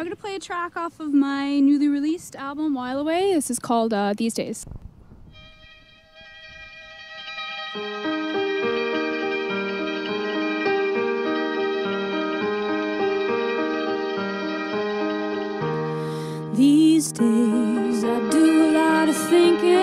I'm going to play a track off of my newly released album, While Away. This is called These Days. These days I do a lot of thinking.